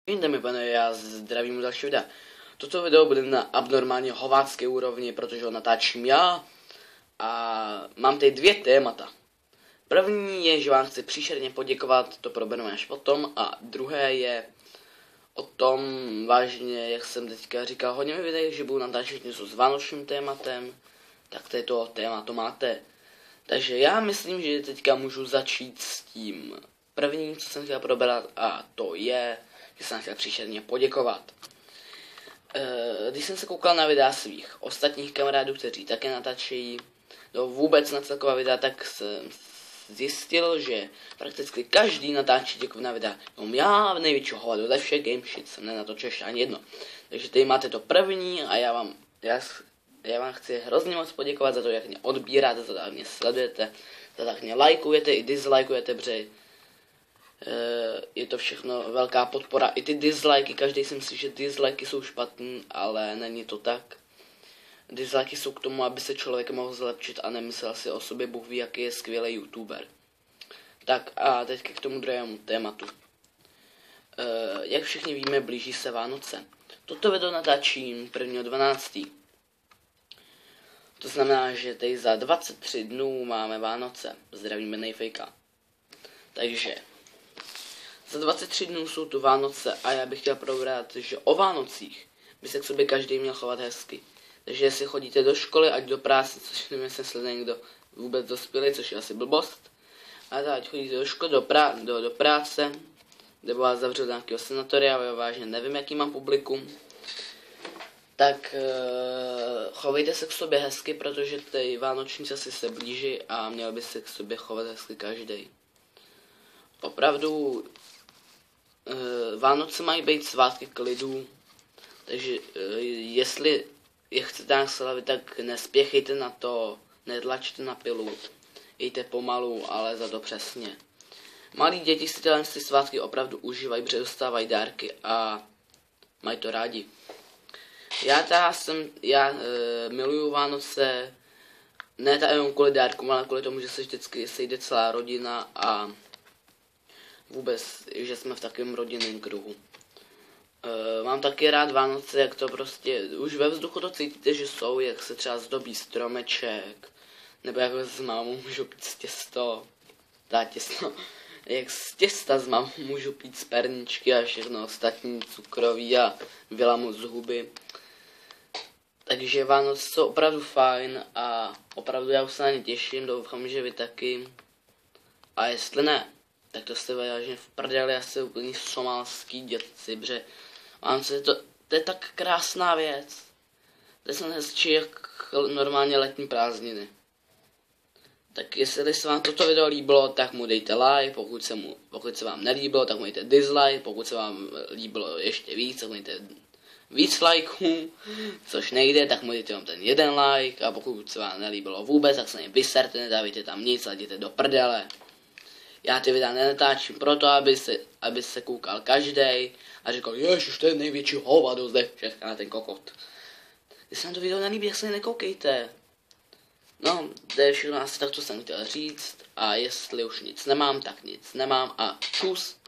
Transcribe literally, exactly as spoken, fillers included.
Jdeme, pane, já zdravím u dalšího videa. Toto video bude na abnormálně hovácké úrovni, protože ho natáčím já. A mám tady dvě témata. První je, že vám chci příšerně poděkovat, to probereme až potom. A druhé je o tom, vážně, jak jsem teďka říkal hodně videích, že budu natáčet něco s vánočním tématem. Tak to je to téma, to máte. Takže já myslím, že teďka můžu začít s tím prvním, co jsem chtěl probrat, a to je, že jsem chtěl příšerně poděkovat. Když jsem se koukal na videa svých ostatních kamarádů, kteří také natáčejí, no vůbec na celková videa, tak jsem zjistil, že prakticky každý natáčí děkovná videa. Jenom já v největšího hovadu ze všech game shit jsem nenatočil ještě ani jedno. Takže tady máte to první a já vám, já, já vám chci hrozně moc poděkovat za to, jak mě odbíráte, za to, jak mě sledujete, za to, jak mě lajkujete i dislajkujete, protože je to všechno velká podpora. I ty dislikey, každý si myslí, že dislikey jsou špatný, ale není to tak. Dislikey jsou k tomu, aby se člověk mohl zlepšit a nemyslel si o sobě, Bůh ví, jaký je skvělý youtuber. Tak a teď k tomu druhému tématu. E, jak všichni víme, blíží se Vánoce. Toto video natáčím prvního dvanáctého To znamená, že tady za dvacet tři dnů máme Vánoce. Zdravíme Nejfejka. Takže za dvacet tři dnů jsou tu Vánoce a já bych chtěl probrat, že o Vánocích by se k sobě každý měl chovat hezky. Takže jestli chodíte do školy, ať do práce, což nevím, jestli někdo vůbec dospělý, což je asi blbost. A tak, ať chodíte do školy, do, prá do, do práce, nebo vás zavřel do nějakého sanatoria, já vážně nevím, jaký mám publikum. Tak uh, chovejte se k sobě hezky, protože ty vánoční časy se blíží a měl by se k sobě chovat hezky každý. Opravdu uh, Vánoce mají být svátky klidu, takže uh, jestli je chcete nějak slavit, tak nespěchejte na to, netlačte na pilu, jděte pomalu, ale za to přesně. Malí děti si tyhle svátky opravdu užívají, protože dostávají dárky a mají to rádi. Já teda jsem, já uh, miluju Vánoce, ne ta jenom kvůli dárkům, ale kvůli tomu, že se vždycky sejde celá rodina a vůbec, že jsme v takovém rodinném kruhu. E, mám taky rád Vánoce, jak to prostě, už ve vzduchu to cítíte, že jsou, jak se třeba zdobí stromeček, nebo jak s mámou můžu pít z těsto, dá těsto, jak z těsta s mámou můžu pít z perničky a všechno ostatní cukroví a vylamu z huby. Takže Vánoce jsou opravdu fajn a opravdu já už se na ně těším, doufám, že vy taky. A jestli ne, tak to jste vážně v prdeli, asi úplný somálský dětci, protože Vánoce to, to je tak krásná věc. To je hezčí jak normálně letní prázdniny. Tak jestli se vám toto video líbilo, tak mu dejte like, pokud se, mu, pokud se vám nelíbilo, tak mu dejte dislike, pokud se vám líbilo ještě víc, tak mu dejte víc lajků, což nejde, tak mu dejte jenom ten jeden like, a pokud se vám nelíbilo vůbec, tak se něj vyserte, nedávajte tam nic a jděte do prdele. Já ty videa nenatáčím proto, aby se, aby se koukal každý a říkal, ježiš, to je největší hovado zde, všechna na ten kokot. Když se vám to video nelíbí, jak se nekoukejte. No, to je všechno asi tak, co jsem chtěl říct, a jestli už nic nemám, tak nic nemám a čus.